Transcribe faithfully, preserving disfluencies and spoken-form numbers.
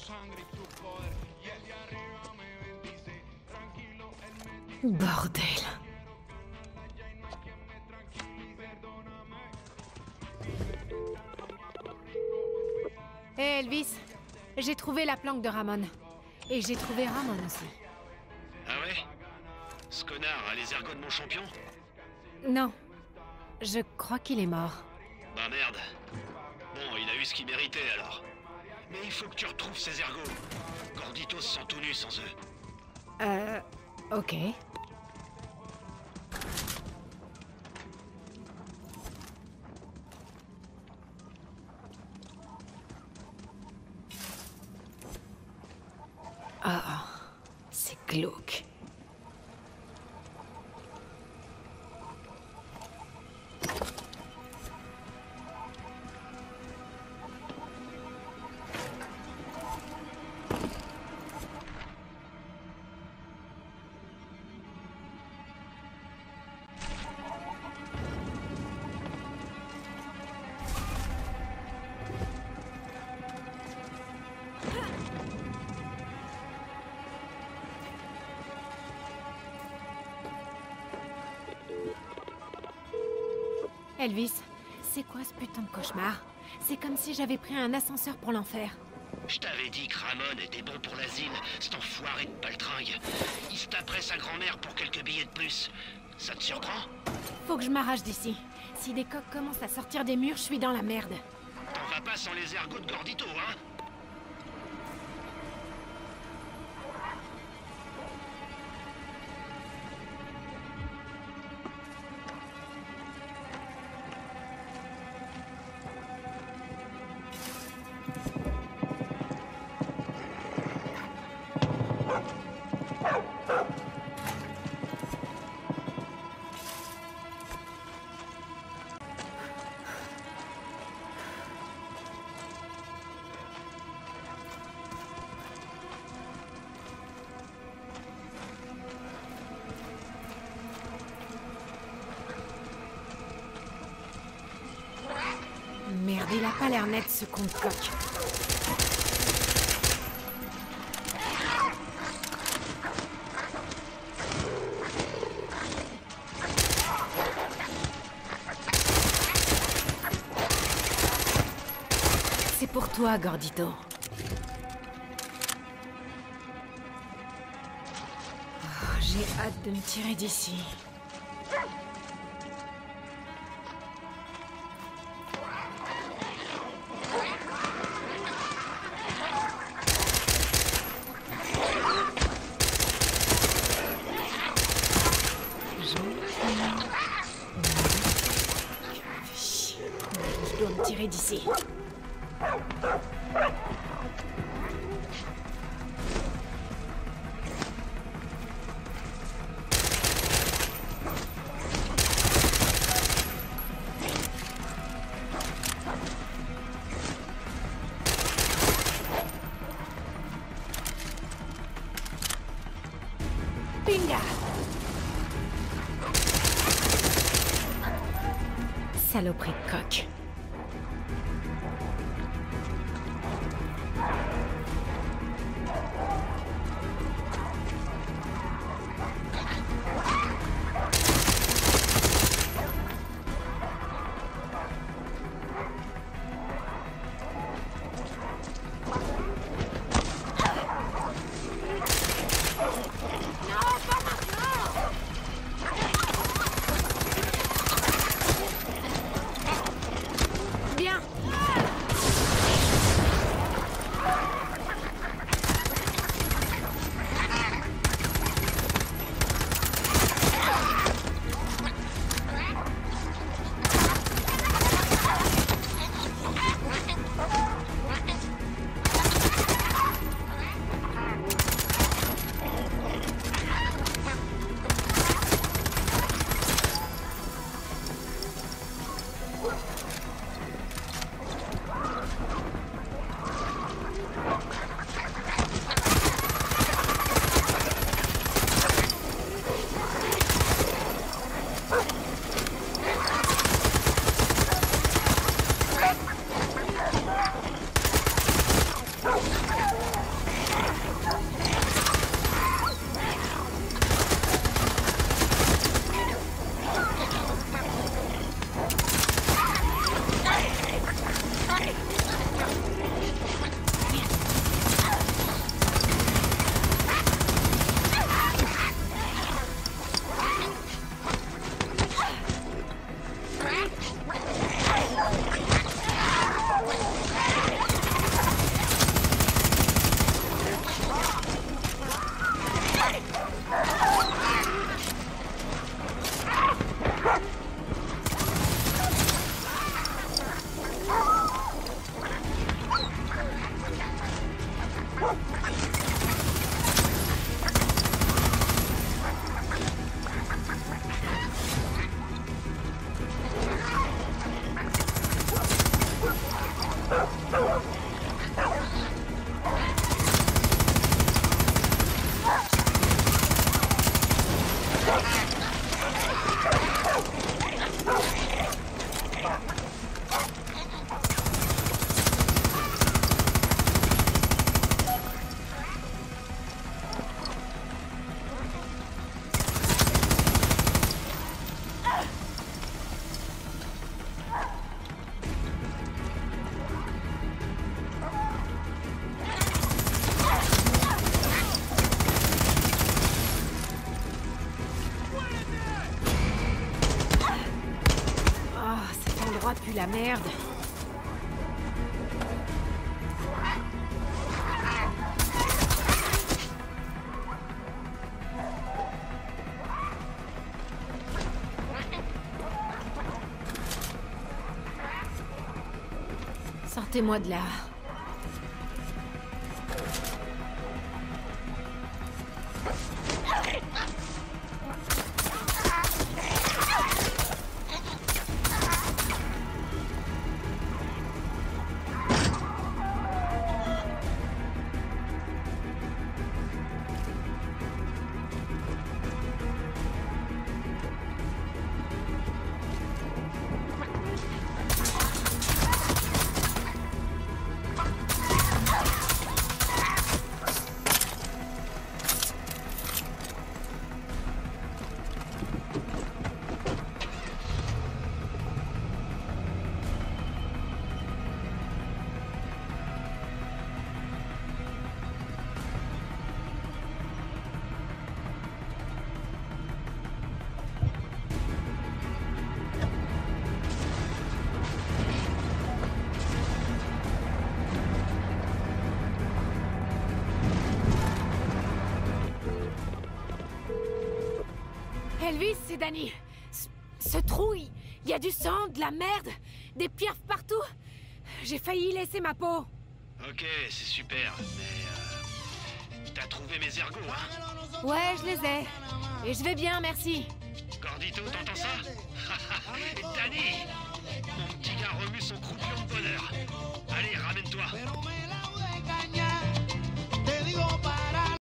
Bordel. Hé hey Elvis, j'ai trouvé la planque de Ramon. Et j'ai trouvé Ramon aussi. Ah ouais? Ce connard a les ergots de mon champion? Non. Je crois qu'il est mort. Bah merde. Bon, il a eu ce qu'il méritait alors. Mais il faut que tu retrouves ces ergots. Gorditos sont tout nus sans eux. Euh... Ok. Ah, c'est glauque. Elvis, c'est quoi ce putain de cauchemar? C'est comme si j'avais pris un ascenseur pour l'enfer. Je t'avais dit que Ramon était bon pour l'asile, cet enfoiré de paltringue. Il se taperait sa grand-mère pour quelques billets de plus. Ça te surprend? Faut que je m'arrache d'ici. Si des coqs commencent à sortir des murs, je suis dans la merde. T'en vas pas sans les ergots de Gordito, hein? Merde, il a pas l'air net ce con de coq. C'est pour toi, Gordito. Oh, j'ai hâte de me tirer d'ici. Je dois me tirer d'ici. Binga! Saloperie de coq. Bien. endroit pue la merde. Sortez-moi de là. Elvis, c'est Danny. Ce, ce trou, il y a du sang, de la merde, des pierres partout. J'ai failli y laisser ma peau. Ok, c'est super, mais... Euh, t'as trouvé mes ergots, hein? Ouais, je les ai. Et je vais bien, merci. Gordito, t'entends ça? Danny! Mon petit gars remue son croupion de bonheur. Allez, ramène-toi.